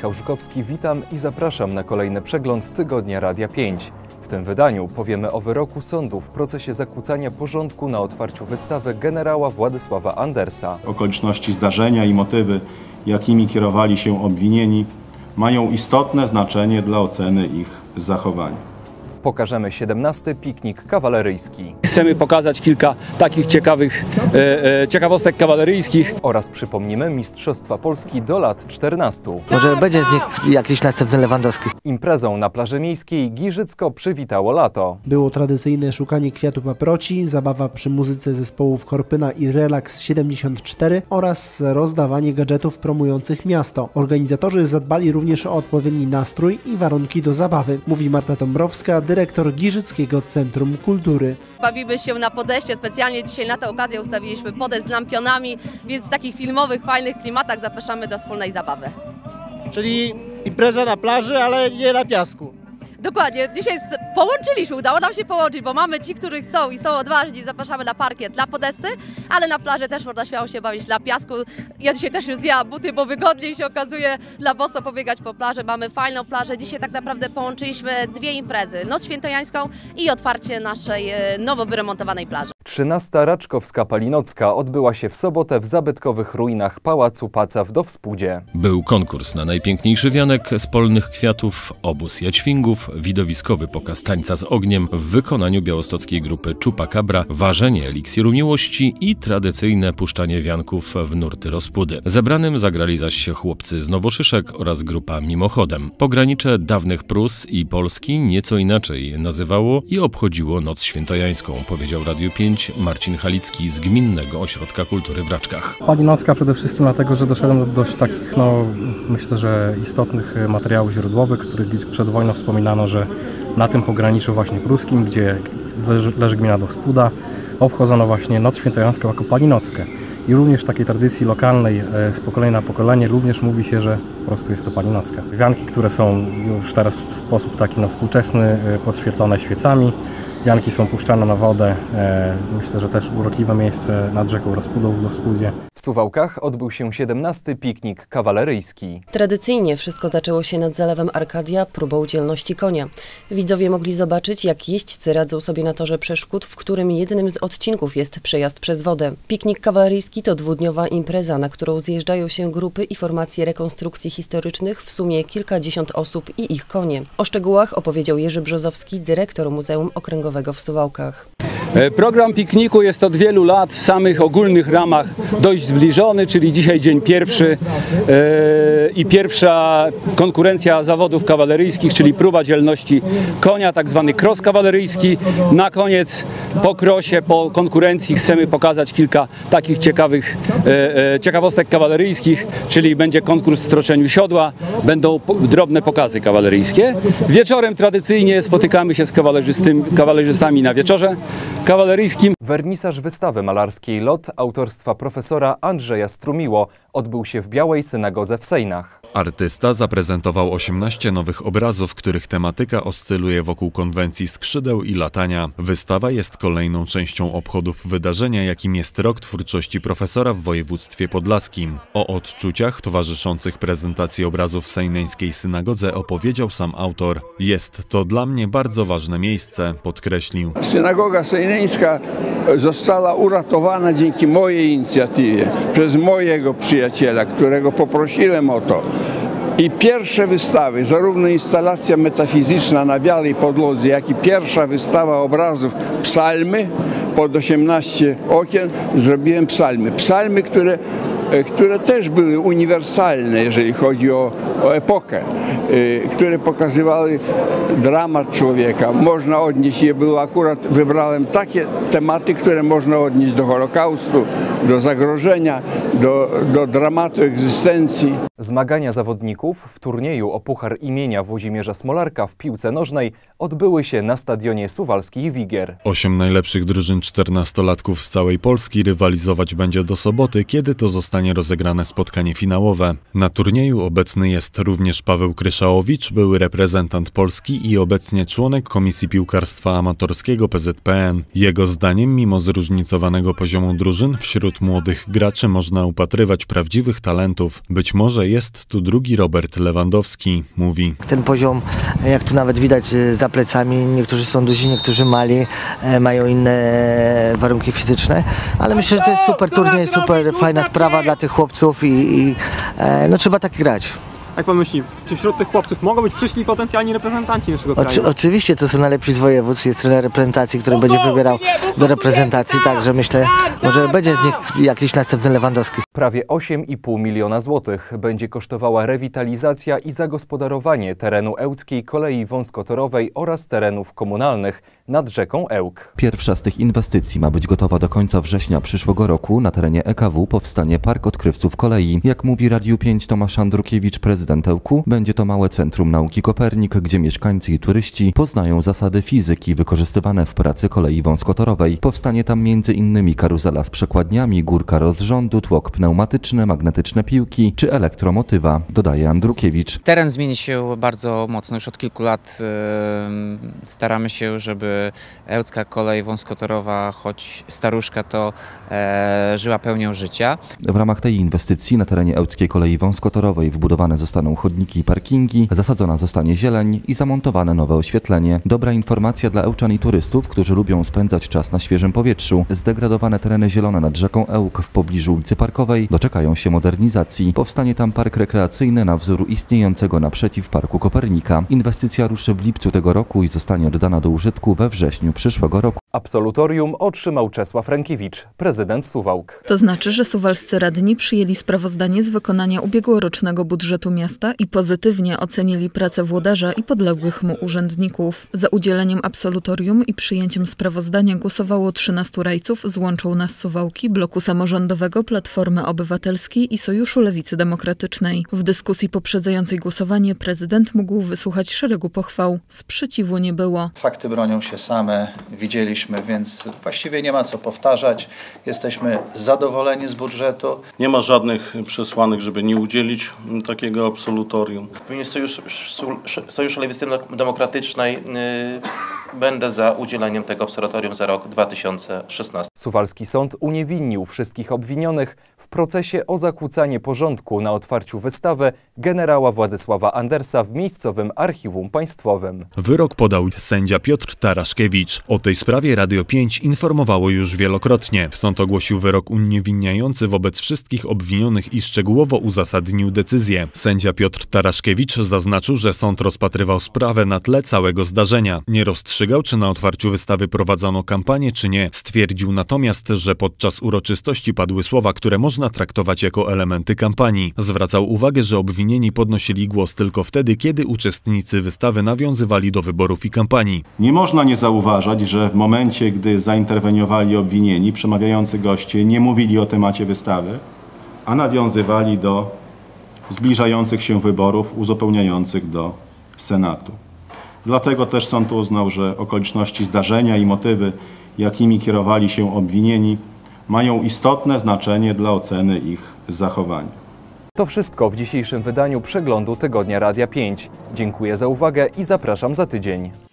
Michał Żukowski, witam i zapraszam na kolejny przegląd Tygodnia Radia 5. W tym wydaniu powiemy o wyroku sądu w procesie zakłócania porządku na otwarciu wystawy generała Władysława Andersa. Okoliczności zdarzenia i motywy, jakimi kierowali się obwinieni, mają istotne znaczenie dla oceny ich zachowania. Pokażemy 17. piknik kawaleryjski. Chcemy pokazać kilka takich ciekawostek kawaleryjskich. Oraz przypomnimy Mistrzostwa Polski do lat 14. Może będzie z nich jakiś następny Lewandowski. Imprezą na plaży miejskiej Giżycko przywitało lato. Było tradycyjne szukanie kwiatu paproci, zabawa przy muzyce zespołów Korpyna i Relax 74 oraz rozdawanie gadżetów promujących miasto. Organizatorzy zadbali również o odpowiedni nastrój i warunki do zabawy, mówi Marta Dąbrowska, dyrektor Giżyckiego Centrum Kultury. Bawimy się na podejście, specjalnie dzisiaj na tę okazję ustawiliśmy podest z lampionami, więc w takich filmowych, fajnych klimatach zapraszamy do wspólnej zabawy. Czyli impreza na plaży, ale nie na piasku. Dokładnie, dzisiaj połączyliśmy, udało nam się połączyć, bo mamy ci, którzy chcą i są odważni, zapraszamy na parkiet, dla podesty, ale na plaży też można śmiało się bawić dla piasku. Ja dzisiaj też już zdjęłam buty, bo wygodniej się okazuje dla boso pobiegać po plaży. Mamy fajną plażę, dzisiaj tak naprawdę połączyliśmy dwie imprezy, Noc Świętojańską i otwarcie naszej nowo wyremontowanej plaży. 13. Raczkowska Palinocka odbyła się w sobotę w zabytkowych ruinach Pałacu Paca w Dowspódzie. Był konkurs na najpiękniejszy wianek z polnych kwiatów, obóz jaćwingów, widowiskowy pokaz tańca z ogniem w wykonaniu białostockiej grupy Chupacabra, ważenie eliksiru miłości i tradycyjne puszczanie wianków w nurty Rozpudy. Zebranym zagrali zaś chłopcy z Nowoszyszek oraz grupa Mimochodem. Pogranicze dawnych Prus i Polski nieco inaczej nazywało i obchodziło Noc Świętojańską, powiedział Radiu 5 Marcin Halicki z Gminnego Ośrodka Kultury w Raczkach. Palinocka przede wszystkim dlatego, że doszedłem do dość takich, myślę, że istotnych materiałów źródłowych, których przed wojną wspominano, że na tym pograniczu właśnie pruskim, gdzie leży gmina Dowspóda, obchodzono właśnie Noc Świętojańską jako Palinockę. I również takiej tradycji lokalnej z pokolenia na pokolenie również mówi się, że po prostu jest to Palinocka. Wianki, które są już teraz w sposób taki współczesny, podświetlone świecami. Wianki są puszczane na wodę. Myślę, że też urokliwe miejsce nad rzeką Rozpudą w Dowspódzie. W Suwałkach odbył się 17. piknik kawaleryjski. Tradycyjnie wszystko zaczęło się nad zalewem Arkadia próbą dzielności konia. Widzowie mogli zobaczyć, jak jeźdźcy radzą sobie na torze przeszkód, w którym jednym z odcinków jest przejazd przez wodę. Piknik kawaleryjski to dwudniowa impreza, na którą zjeżdżają się grupy i formacje rekonstrukcji historycznych, w sumie kilkadziesiąt osób i ich konie. O szczegółach opowiedział Jerzy Brzozowski, dyrektor Muzeum Okręgowego w Suwałkach. Program pikniku jest od wielu lat w samych ogólnych ramach dość zbliżony, czyli dzisiaj dzień pierwszy i pierwsza konkurencja zawodów kawaleryjskich, czyli próba dzielności konia, tak zwany cross kawaleryjski. Na koniec po krosie, po konkurencji chcemy pokazać kilka takich ciekawostek kawaleryjskich, czyli będzie konkurs w stroczeniu siodła, będą drobne pokazy kawaleryjskie. Wieczorem tradycyjnie spotykamy się z kawalerzystami na wieczorze kawaleryjskim. Wernisaż wystawy malarskiej Lot autorstwa profesora Andrzeja Strumiło odbył się w Białej Synagodze w Sejnach. Artysta zaprezentował 18 nowych obrazów, których tematyka oscyluje wokół konwencji skrzydeł i latania. Wystawa jest kolejną częścią obchodów wydarzenia, jakim jest Rok Twórczości Profesora w województwie podlaskim. O odczuciach towarzyszących prezentacji obrazów w sejneńskiej synagodze opowiedział sam autor. Jest to dla mnie bardzo ważne miejsce, podkreślił. Synagoga sejneńska została uratowana dzięki mojej inicjatywie, przez mojego przyjaciela, którego poprosiłem o to. I pierwsze wystawy, zarówno instalacja metafizyczna na białej podłodze, jak i pierwsza wystawa obrazów psalmy, pod 18 okien zrobiłem psalmy. Psalmy, które też były uniwersalne, jeżeli chodzi o epokę, które pokazywały dramat człowieka. Można odnieść je, wybrałem takie tematy, które można odnieść do Holokaustu, do zagrożenia, do dramatu egzystencji. Zmagania zawodników w turnieju o puchar imienia Włodzimierza Smolarka w piłce nożnej odbyły się na stadionie Suwalskich Wigier. 8 najlepszych drużyn 14-latków z całej Polski rywalizować będzie do soboty, kiedy to zostanie zostanie rozegrane spotkanie finałowe. Na turnieju obecny jest również Paweł Kryszałowicz, były reprezentant Polski i obecnie członek Komisji Piłkarstwa Amatorskiego PZPN. Jego zdaniem, mimo zróżnicowanego poziomu drużyn, wśród młodych graczy można upatrywać prawdziwych talentów. Być może jest tu drugi Robert Lewandowski, mówi. Ten poziom, jak tu nawet widać za plecami, niektórzy są duzi, niektórzy mali, mają inne warunki fizyczne, ale myślę, że to jest super turniej, super fajna sprawa dla tych chłopców i no trzeba tak grać. Jak pan myśli, czy wśród tych chłopców mogą być przyszli potencjalni reprezentanci naszego kraju? Oczywiście to są najlepsi z województw, jest trener reprezentacji, który będzie wybierał do reprezentacji, także myślę, może będzie z nich jakiś następny Lewandowski. Prawie 8,5 miliona złotych będzie kosztowała rewitalizacja i zagospodarowanie terenu Ełckiej Kolei Wąskotorowej oraz terenów komunalnych nad rzeką Ełk. Pierwsza z tych inwestycji ma być gotowa do końca września przyszłego roku. Na terenie EKW powstanie Park Odkrywców Kolei. Jak mówi Radiu 5 Tomasz Andrukiewicz, prezydent Ełku, będzie to małe centrum nauki Kopernik, gdzie mieszkańcy i turyści poznają zasady fizyki wykorzystywane w pracy kolei wąskotorowej. Powstanie tam m.in. karuzela z przekładniami, górka rozrządu, tłok pneumatyczny, magnetyczne piłki czy elektromotywa, dodaje Andrukiewicz. Teren zmieni się bardzo mocno. Już od kilku lat staramy się, żeby Ełcka Kolej Wąskotorowa, choć staruszka, to żyła pełnią życia. W ramach tej inwestycji na terenie Ełckiej Kolei Wąskotorowej wbudowane zostaną chodniki i parkingi, zasadzona zostanie zieleń i zamontowane nowe oświetlenie. Dobra informacja dla ełczan i turystów, którzy lubią spędzać czas na świeżym powietrzu. Zdegradowane tereny zielone nad rzeką Ełk w pobliżu ulicy Parkowej doczekają się modernizacji. Powstanie tam park rekreacyjny na wzór istniejącego naprzeciw Parku Kopernika. Inwestycja ruszy w lipcu tego roku i zostanie oddana do użytku we wrześniu przyszłego roku. Absolutorium otrzymał Czesław Rękiewicz, prezydent Suwałk. To znaczy, że suwalscy radni przyjęli sprawozdanie z wykonania ubiegłorocznego budżetu miasta i pozytywnie ocenili pracę włodarza i podległych mu urzędników. Za udzieleniem absolutorium i przyjęciem sprawozdania głosowało 13 rajców z Łączą Nas Suwałki, Bloku Samorządowego, Platformy Obywatelskiej i Sojuszu Lewicy Demokratycznej. W dyskusji poprzedzającej głosowanie prezydent mógł wysłuchać szeregu pochwał. Sprzeciwu nie było. Fakty bronią się same, widzieliśmy, więc właściwie nie ma co powtarzać. Jesteśmy zadowoleni z budżetu. Nie ma żadnych przesłanek, żeby nie udzielić takiego absolutorium. W imieniu Sojuszu Lewicy Demokratycznej będę za udzieleniem tego absolutorium za rok 2016. Suwalski Sąd uniewinnił wszystkich obwinionych w procesie o zakłócanie porządku na otwarciu wystawy generała Władysława Andersa w miejscowym archiwum państwowym. Wyrok podał sędzia Piotr Taraszkiewicz. O tej sprawie Radio 5 informowało już wielokrotnie. Sąd ogłosił wyrok uniewinniający wobec wszystkich obwinionych i szczegółowo uzasadnił decyzję. Sędzia Piotr Taraszkiewicz zaznaczył, że sąd rozpatrywał sprawę na tle całego zdarzenia. Nie rozstrzygał, czy na otwarciu wystawy prowadzono kampanię, czy nie. Stwierdził natomiast, że podczas uroczystości padły słowa, które można traktować jako elementy kampanii. Zwracał uwagę, że obwinieni podnosili głos tylko wtedy, kiedy uczestnicy wystawy nawiązywali do wyborów i kampanii. Nie można nie zauważać, że w momencie, gdy zainterweniowali obwinieni, przemawiający goście nie mówili o temacie wystawy, a nawiązywali do zbliżających się wyborów uzupełniających do Senatu. Dlatego też sąd uznał, że okoliczności zdarzenia i motywy, jakimi kierowali się obwinieni, mają istotne znaczenie dla oceny ich zachowania. To wszystko w dzisiejszym wydaniu Przeglądu Tygodnia Radia 5. Dziękuję za uwagę i zapraszam za tydzień.